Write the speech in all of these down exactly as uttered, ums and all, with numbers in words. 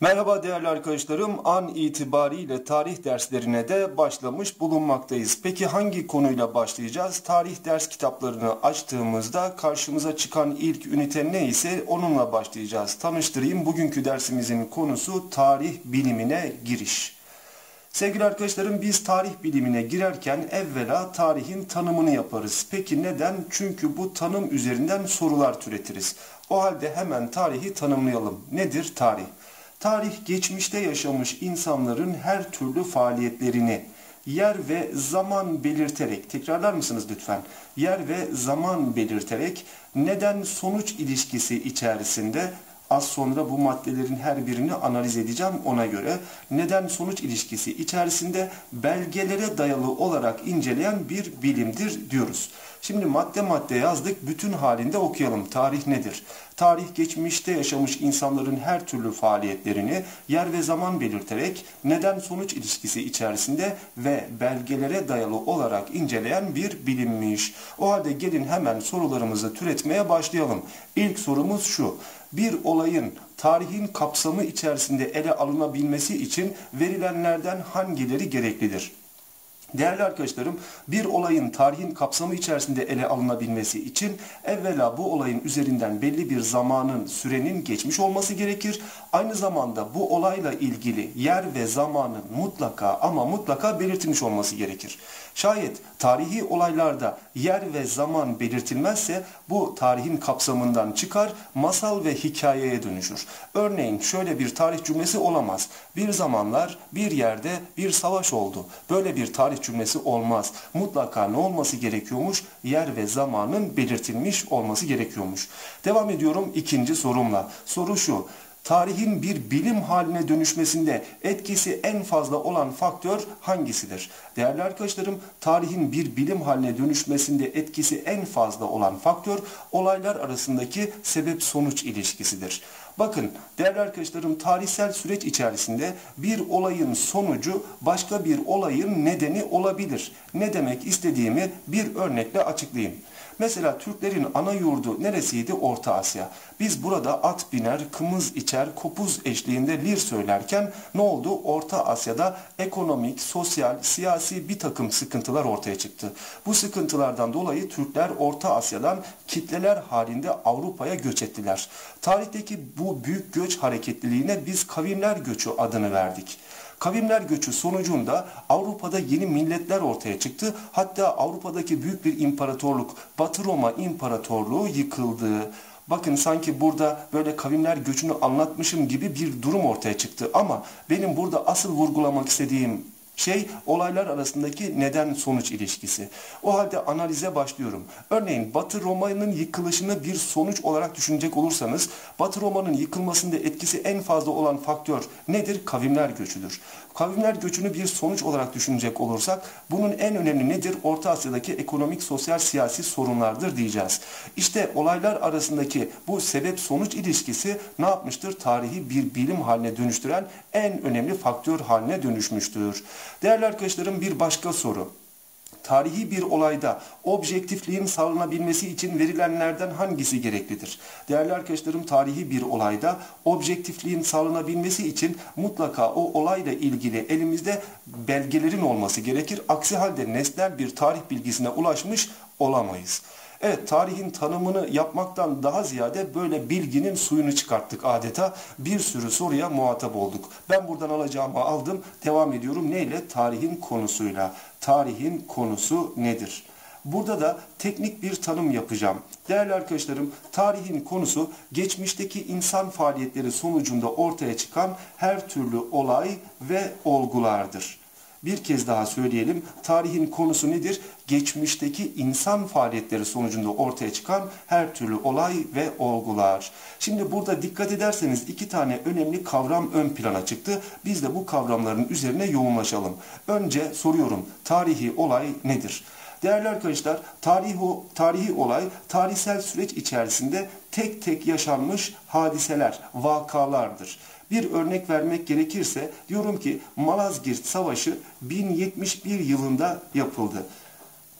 Merhaba değerli arkadaşlarım. An itibariyle tarih derslerine de başlamış bulunmaktayız. Peki hangi konuyla başlayacağız? Tarih ders kitaplarını açtığımızda karşımıza çıkan ilk ünite ne ise onunla başlayacağız. Tanıştırayım. Bugünkü dersimizin konusu tarih bilimine giriş. Sevgili arkadaşlarım, biz tarih bilimine girerken evvela tarihin tanımını yaparız. Peki neden? Çünkü bu tanım üzerinden sorular türetiriz. O halde hemen tarihi tanımlayalım. Nedir tarih? Tarih, geçmişte yaşamış insanların her türlü faaliyetlerini yer ve zaman belirterek, tekrarlar mısınız lütfen? Yer ve zaman belirterek neden-sonuç ilişkisi içerisinde, az sonra bu maddelerin her birini analiz edeceğim ona göre, neden-sonuç ilişkisi içerisinde belgelere dayalı olarak inceleyen bir bilimdir diyoruz. Şimdi madde madde yazdık, bütün halinde okuyalım. Tarih nedir? Tarih, geçmişte yaşamış insanların her türlü faaliyetlerini yer ve zaman belirterek neden-sonuç ilişkisi içerisinde ve belgelere dayalı olarak inceleyen bir bilimmiş. O halde gelin hemen sorularımızı türetmeye başlayalım. İlk sorumuz şu: bir olayın tarihin kapsamı içerisinde ele alınabilmesi için verilenlerden hangileri gereklidir? Değerli arkadaşlarım, bir olayın tarihin kapsamı içerisinde ele alınabilmesi için evvela bu olayın üzerinden belli bir zamanın, sürenin geçmiş olması gerekir. Aynı zamanda bu olayla ilgili yer ve zamanın mutlaka ama mutlaka belirtilmiş olması gerekir. Şayet tarihi olaylarda yer ve zaman belirtilmezse bu tarihin kapsamından çıkar, masal ve hikayeye dönüşür. Örneğin şöyle bir tarih cümlesi olamaz: bir zamanlar bir yerde bir savaş oldu. Böyle bir tarih cümlesi olmaz. Mutlaka ne olması gerekiyormuş? Yer ve zamanın belirtilmiş olması gerekiyormuş. Devam ediyorum ikinci sorumla. Soru şu: tarihin bir bilim haline dönüşmesinde etkisi en fazla olan faktör hangisidir? Değerli arkadaşlarım, tarihin bir bilim haline dönüşmesinde etkisi en fazla olan faktör olaylar arasındaki sebep-sonuç ilişkisidir. Bakın değerli arkadaşlarım, tarihsel süreç içerisinde bir olayın sonucu başka bir olayın nedeni olabilir. Ne demek istediğimi bir örnekle açıklayayım. Mesela Türklerin ana yurdu neresiydi? Orta Asya. Biz burada at biner, kımız içer, kopuz eşliğinde lir söylerken ne oldu? Orta Asya'da ekonomik, sosyal, siyasi bir takım sıkıntılar ortaya çıktı. Bu sıkıntılardan dolayı Türkler Orta Asya'dan kitleler halinde Avrupa'ya göç ettiler. Tarihteki bu büyük göç hareketliliğine biz kavimler göçü adını verdik. Kavimler göçü sonucunda Avrupa'da yeni milletler ortaya çıktı. Hatta Avrupa'daki büyük bir imparatorluk, Batı Roma İmparatorluğu yıkıldı. Bakın sanki burada böyle kavimler göçünü anlatmışım gibi bir durum ortaya çıktı. Ama benim burada asıl vurgulamak istediğim şey olaylar arasındaki neden-sonuç ilişkisi. O halde analize başlıyorum. Örneğin Batı Roma'nın yıkılışını bir sonuç olarak düşünecek olursanız, Batı Roma'nın yıkılmasında etkisi en fazla olan faktör nedir? Kavimler göçüdür. Kavimler göçünü bir sonuç olarak düşünecek olursak, bunun en önemli nedir? Orta Asya'daki ekonomik, sosyal, siyasi sorunlardır diyeceğiz. İşte olaylar arasındaki bu sebep-sonuç ilişkisi ne yapmıştır? Tarihi bir bilim haline dönüştüren en önemli faktör haline dönüşmüştür. Değerli arkadaşlarım, bir başka soru: tarihi bir olayda objektifliğin sağlanabilmesi için verilenlerden hangisi gereklidir? Değerli arkadaşlarım, tarihi bir olayda objektifliğin sağlanabilmesi için mutlaka o olayla ilgili elimizde belgelerin olması gerekir. Aksi halde nesnel bir tarih bilgisine ulaşmış olamayız. Evet, tarihin tanımını yapmaktan daha ziyade böyle bilginin suyunu çıkarttık adeta. Bir sürü soruya muhatap olduk. Ben buradan alacağımı aldım. Devam ediyorum. Neyle? Tarihin konusuyla. Tarihin konusu nedir? Burada da teknik bir tanım yapacağım. Değerli arkadaşlarım, tarihin konusu geçmişteki insan faaliyetleri sonucunda ortaya çıkan her türlü olay ve olgulardır. Bir kez daha söyleyelim. Tarihin konusu nedir? Geçmişteki insan faaliyetleri sonucunda ortaya çıkan her türlü olay ve olgular. Şimdi burada dikkat ederseniz iki tane önemli kavram ön plana çıktı. Biz de bu kavramların üzerine yoğunlaşalım. Önce soruyorum: tarihi olay nedir? Değerli arkadaşlar, tarihi, tarihi olay, tarihsel süreç içerisinde tek tek yaşanmış hadiseler, vakalardır. Bir örnek vermek gerekirse diyorum ki Malazgirt Savaşı bin yetmiş bir yılında yapıldı.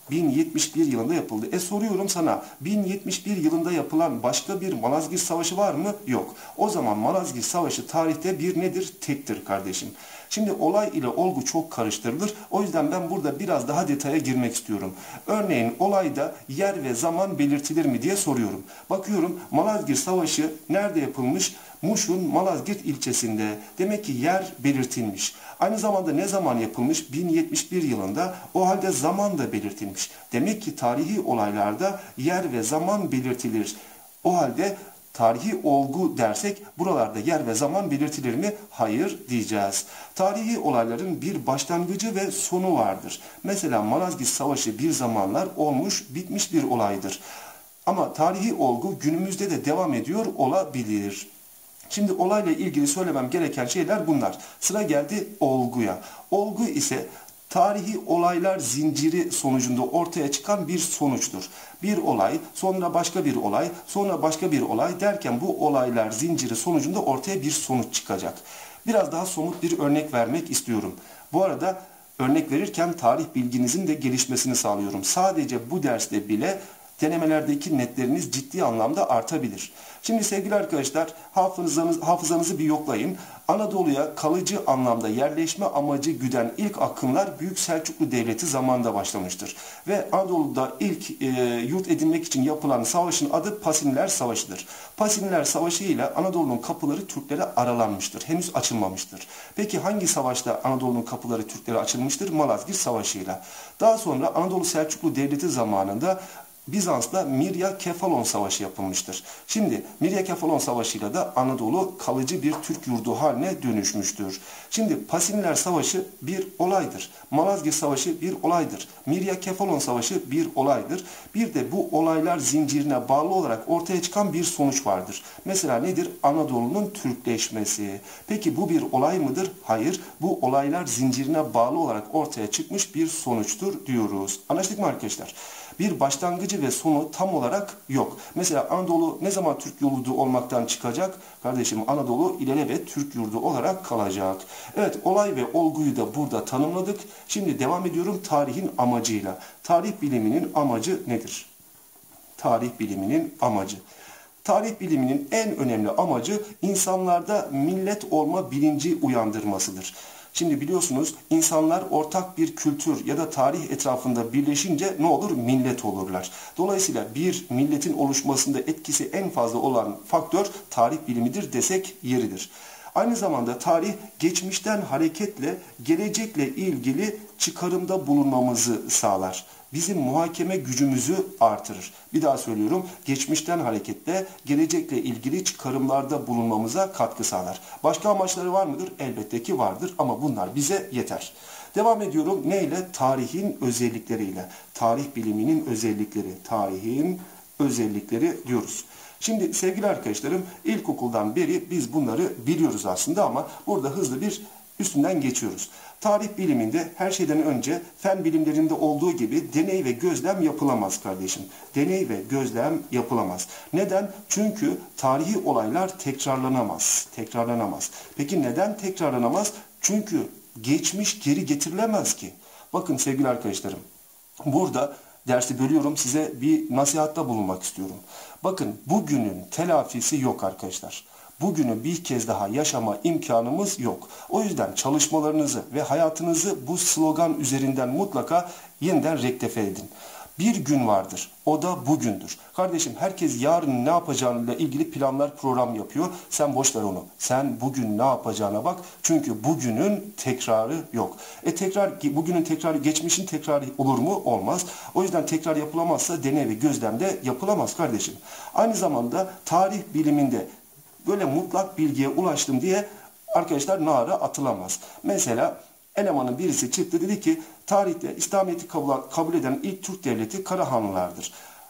bin yetmiş bir yılında yapıldı. E soruyorum sana, bin yetmiş bir yılında yapılan başka bir Malazgirt Savaşı var mı? Yok. O zaman Malazgirt Savaşı tarihte bir nedir? Tektir kardeşim. Şimdi olay ile olgu çok karıştırılır. O yüzden ben burada biraz daha detaya girmek istiyorum. Örneğin olayda yer ve zaman belirtilir mi diye soruyorum. Bakıyorum Malazgirt Savaşı nerede yapılmış? Muş'un Malazgirt ilçesinde. Demek ki yer belirtilmiş. Aynı zamanda ne zaman yapılmış? bin yetmiş bir yılında. O halde zaman da belirtilmiş. Demek ki tarihi olaylarda yer ve zaman belirtilir. O halde tarihi olgu dersek buralarda yer ve zaman belirtilir mi? Hayır diyeceğiz. Tarihi olayların bir başlangıcı ve sonu vardır. Mesela Malazgirt Savaşı bir zamanlar olmuş, bitmiş bir olaydır. Ama tarihi olgu günümüzde de devam ediyor olabilir. Şimdi olayla ilgili söylemem gereken şeyler bunlar. Sıra geldi olguya. Olgu ise tarihi olaylar zinciri sonucunda ortaya çıkan bir sonuçtur. Bir olay, sonra başka bir olay, sonra başka bir olay derken bu olaylar zinciri sonucunda ortaya bir sonuç çıkacak. Biraz daha somut bir örnek vermek istiyorum. Bu arada örnek verirken tarih bilginizin de gelişmesini sağlıyorum. Sadece bu derste bile denemelerdeki netleriniz ciddi anlamda artabilir. Şimdi sevgili arkadaşlar hafızanız, hafızanızı bir yoklayın. Anadolu'ya kalıcı anlamda yerleşme amacı güden ilk akımlar Büyük Selçuklu Devleti zamanında başlamıştır. Ve Anadolu'da ilk e, yurt edinmek için yapılan savaşın adı Pasiniler Savaşı'dır. Pasiniler Savaşı ile Anadolu'nun kapıları Türklere aralanmıştır. Henüz açılmamıştır. Peki hangi savaşta Anadolu'nun kapıları Türklere açılmıştır? Malazgirt Savaşı ile. Daha sonra Anadolu Selçuklu Devleti zamanında Bizans'ta Mirya-Kefalon Savaşı yapılmıştır. Şimdi Mirya-Kefalon Savaşı'yla da Anadolu kalıcı bir Türk yurdu haline dönüşmüştür. Şimdi Pasiniler Savaşı bir olaydır. Malazgirt Savaşı bir olaydır. Mirya-Kefalon Savaşı bir olaydır. Bir de bu olaylar zincirine bağlı olarak ortaya çıkan bir sonuç vardır. Mesela nedir? Anadolu'nun Türkleşmesi. Peki bu bir olay mıdır? Hayır. Bu olaylar zincirine bağlı olarak ortaya çıkmış bir sonuçtur diyoruz. Anlaştık mı arkadaşlar? Bir başlangıcı ve sonu tam olarak yok. Mesela Anadolu ne zaman Türk yurdu olmaktan çıkacak? Kardeşim Anadolu ilelebet Türk yurdu olarak kalacak. Evet olay ve olguyu da burada tanımladık. Şimdi devam ediyorum tarihin amacıyla. Tarih biliminin amacı nedir? Tarih biliminin amacı. Tarih biliminin en önemli amacı insanlarda millet olma bilinci uyandırmasıdır. Şimdi biliyorsunuz insanlar ortak bir kültür ya da tarih etrafında birleşince ne olur? Millet olurlar. Dolayısıyla bir milletin oluşmasında etkisi en fazla olan faktör tarih bilimidir desek yeridir. Aynı zamanda tarih geçmişten hareketle gelecekle ilgili çıkarımda bulunmamızı sağlar. Bizim muhakeme gücümüzü artırır. Bir daha söylüyorum, geçmişten hareketle gelecekle ilgili çıkarımlarda bulunmamıza katkı sağlar. Başka amaçları var mıdır? Elbette ki vardır ama bunlar bize yeter. Devam ediyorum. Neyle? Tarihin özellikleriyle. Tarih biliminin özellikleri. Tarihin özellikleri diyoruz. Şimdi sevgili arkadaşlarım ilkokuldan beri biz bunları biliyoruz aslında ama burada hızlı bir üstünden geçiyoruz. Tarih biliminde her şeyden önce fen bilimlerinde olduğu gibi deney ve gözlem yapılamaz kardeşim. Deney ve gözlem yapılamaz. Neden? Çünkü tarihi olaylar tekrarlanamaz. Tekrarlanamaz. Peki neden tekrarlanamaz? Çünkü geçmiş geri getirilemez ki. Bakın sevgili arkadaşlarım, burada dersi bölüyorum, size bir nasihatta bulunmak istiyorum. Bakın bugünün telafisi yok arkadaşlar. Bugünü bir kez daha yaşama imkanımız yok. O yüzden çalışmalarınızı ve hayatınızı bu slogan üzerinden mutlaka yeniden rektefe edin. Bir gün vardır. O da bugündür. Kardeşim herkes yarın ne yapacağıyla ilgili planlar, program yapıyor. Sen boş ver onu. Sen bugün ne yapacağına bak. Çünkü bugünün tekrarı yok. E tekrar, bugünün tekrarı, geçmişin tekrarı olur mu? Olmaz. O yüzden tekrar yapılamazsa deney ve gözlemde yapılamaz kardeşim. Aynı zamanda tarih biliminde böyle mutlak bilgiye ulaştım diye arkadaşlar nara atılamaz. Mesela elemanın birisi çıktı dedi ki tarihte İslamiyet'i kabul eden ilk Türk devleti Karahanlılardır.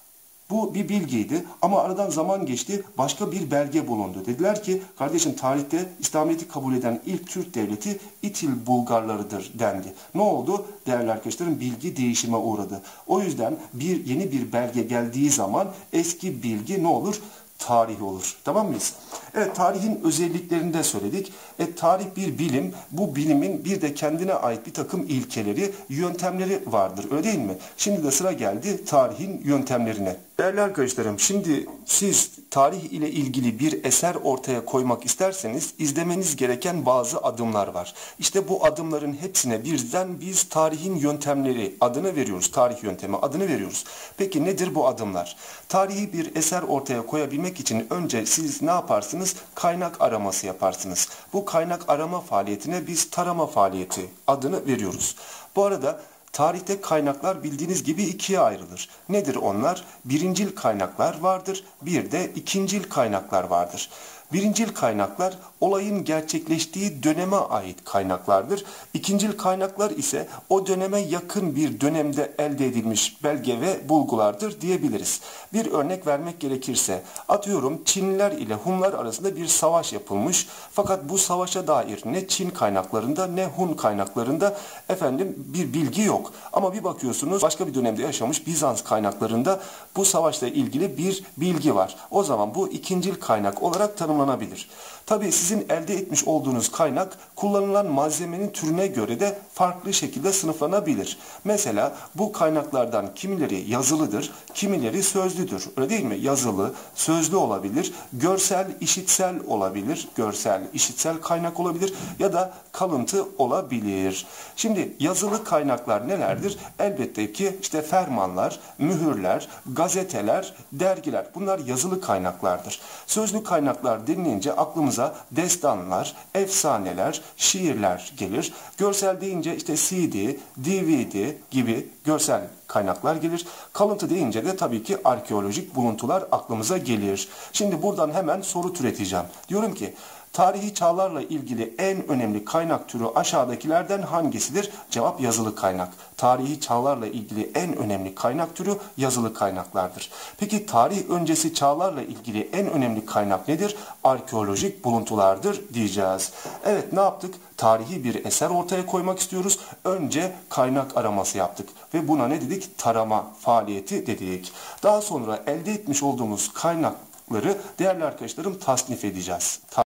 Bu bir bilgiydi ama aradan zaman geçti, başka bir belge bulundu. Dediler ki kardeşim tarihte İslamiyet'i kabul eden ilk Türk devleti İtil Bulgarlarıdır dendi. Ne oldu? Değerli arkadaşlarım bilgi değişime uğradı. O yüzden bir yeni bir belge geldiği zaman eski bilgi ne olur? tarih olur. Tamam mıyız? Evet, tarihin özelliklerini de söyledik. E, tarih bir bilim. Bu bilimin bir de kendine ait bir takım ilkeleri, yöntemleri vardır. Öyle değil mi? Şimdi de sıra geldi tarihin yöntemlerine. Değerli arkadaşlarım, şimdi siz tarih ile ilgili bir eser ortaya koymak isterseniz izlemeniz gereken bazı adımlar var. İşte bu adımların hepsine birden biz tarihin yöntemleri adını veriyoruz. Tarih yöntemi adını veriyoruz. Peki nedir bu adımlar? Tarihi bir eser ortaya koyabilmek için önce siz ne yaparsınız? Kaynak araması yaparsınız. Bu kaynak arama faaliyetine biz tarama faaliyeti adını veriyoruz. Bu arada tarihte kaynaklar bildiğiniz gibi ikiye ayrılır. Nedir onlar? Birincil kaynaklar vardır, bir de ikincil kaynaklar vardır. Birincil kaynaklar olayın gerçekleştiği döneme ait kaynaklardır. İkincil kaynaklar ise o döneme yakın bir dönemde elde edilmiş belge ve bulgulardır diyebiliriz. Bir örnek vermek gerekirse, atıyorum Çinliler ile Hunlar arasında bir savaş yapılmış. Fakat bu savaşa dair ne Çin kaynaklarında ne Hun kaynaklarında efendim bir bilgi yok. Ama bir bakıyorsunuz başka bir dönemde yaşamış Bizans kaynaklarında bu savaşla ilgili bir bilgi var. O zaman bu ikincil kaynak olarak tanımlanabilir. Tabii sizin elde etmiş olduğunuz kaynak kullanılan malzemenin türüne göre de farklı şekilde sınıflanabilir. Mesela bu kaynaklardan kimileri yazılıdır, kimileri sözlüdür. Öyle değil mi? Yazılı, sözlü olabilir, görsel, işitsel olabilir, görsel, işitsel kaynak olabilir ya da kalıntı olabilir. Şimdi yazılı kaynaklar nelerdir? Elbette ki işte fermanlar, mühürler, gazeteler, dergiler. Bunlar yazılı kaynaklardır. Sözlü kaynaklar denilince aklımıza destanlar, efsaneler, şiirler gelir. Görsel deyince işte C D, D V D gibi görsel kaynaklar gelir. Kalıntı deyince de tabii ki arkeolojik buluntular aklımıza gelir. Şimdi buradan hemen soru türeteceğim. Diyorum ki tarihi çağlarla ilgili en önemli kaynak türü aşağıdakilerden hangisidir? Cevap yazılı kaynak. Tarihi çağlarla ilgili en önemli kaynak türü yazılı kaynaklardır. Peki tarih öncesi çağlarla ilgili en önemli kaynak nedir? Arkeolojik buluntulardır diyeceğiz. Evet, ne yaptık? Tarihi bir eser ortaya koymak istiyoruz. Önce kaynak araması yaptık ve buna ne dedik? Tarama faaliyeti dedik. Daha sonra elde etmiş olduğumuz kaynakları değerli arkadaşlarım tasnif edeceğiz.